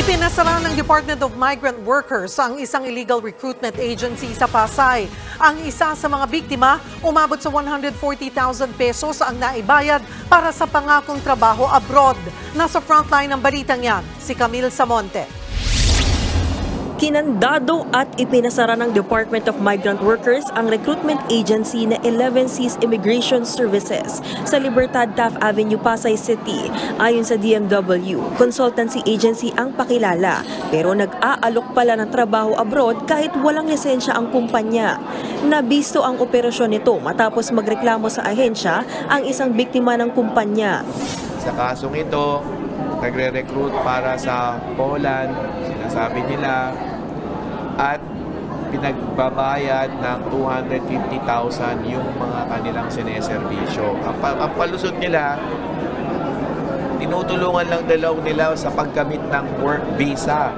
Pinasara ng Department of Migrant Workers ang isang illegal recruitment agency sa Pasay. Ang isa sa mga biktima, umabot sa 140,000 pesos ang naibayad para sa pangakong trabaho abroad. Nasa frontline ng balitang yan, si Camille Samonte. Kinandado at ipinasara ng Department of Migrant Workers ang recruitment agency na 11C's Immigration Services sa Libertad Taft Avenue, Pasay City. Ayon sa DMW, consultancy agency ang pakilala pero nag-aalok pala ng trabaho abroad kahit walang lisensya ang kumpanya. Nabisto ang operasyon nito matapos magreklamo sa ahensya ang isang biktima ng kumpanya. Sa kasong ito, nagre-recruit para sa Poland, sinasabi nila, at pinagbabayad ng 250,000 yung mga kanilang sineserbisyo. Ang palusot nila, tinutulungan lang dalaw nila sa paggamit ng work visa.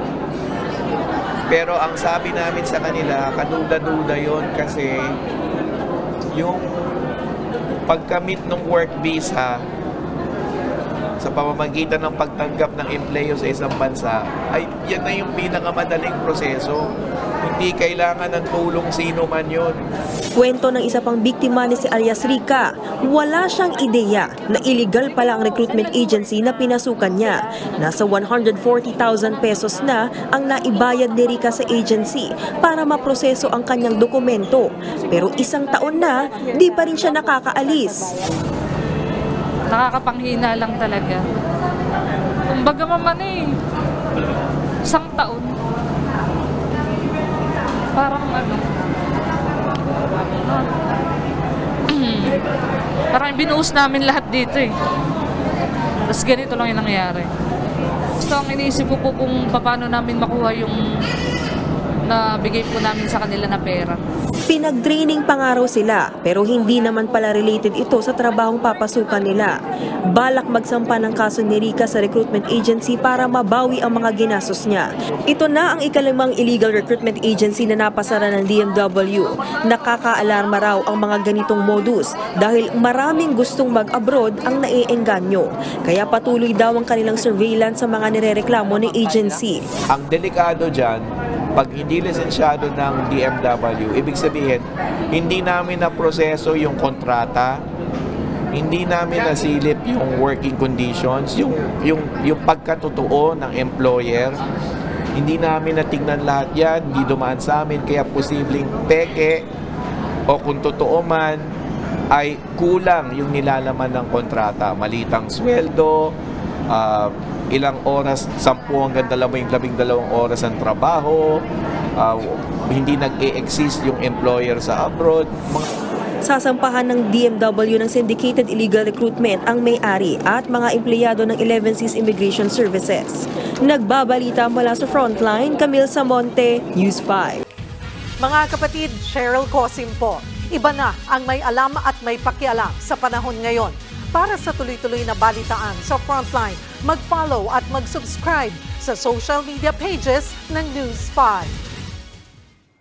Pero ang sabi namin sa kanila, kaduda-duda yon kasi yung paggamit ng work visa sa pamamagitan ng pagtanggap ng empleyo sa isang bansa, ay yan na yung pinakamadaling proseso. Hindi kailangan ng tulong sino man yun. Kwento ng isa pang biktima ni si alias Rica, wala siyang ideya na illegal pala ang recruitment agency na pinasukan niya. Nasa 140,000 pesos na ang naibayad ni Rica sa agency para maproseso ang kanyang dokumento. Pero isang taon na, di pa rin siya nakakaalis. Nakakapanghina lang talaga. Kumbaga maman isang taon. Parang parang binuhos namin lahat dito Tapos ganito lang yung nangyari. Gusto ang iniisip ko po kung paano namin makuha yung nabigay po namin sa kanila na pera. Pinag-training pa nga raw sila pero hindi naman pala related ito sa trabahong papasukan nila. Balak magsampa ng kaso ni Rica sa recruitment agency para mabawi ang mga ginastos niya. Ito na ang ikalimang illegal recruitment agency na napasara ng DMW. Nakakaalarma raw ang mga ganitong modus dahil maraming gustong mag-abroad ang naiengganyo. Kaya patuloy daw ang kanilang surveillance sa mga nirereklamo ni agency. Ang delikado dyan, pag hindi lisensyado ng DMW, ibig sabihin, hindi namin na proseso yung kontrata, hindi namin nasilip yung working conditions, yung pagkatotoo ng employer, hindi namin natignan lahat yan, hindi dumaan sa amin, kaya posibleng peke o kung totoo man, ay kulang yung nilalaman ng kontrata, malitang sweldo, ilang oras, 10 hanggang 12 oras ang trabaho, hindi nag-e-exist yung employer sa abroad. Sasampahan ng DMW ng syndicated illegal recruitment ang may-ari at mga empleyado ng 11C's Immigration Services. Nagbabalita mula sa Frontline, Camille Samonte, News 5. Mga kapatid, Cheryl Cosim po. Iba na ang may alam at may pakialam sa panahon ngayon. Para sa tuloy-tuloy na balitaan sa Frontline, mag-follow at mag-subscribe sa social media pages ng News 5.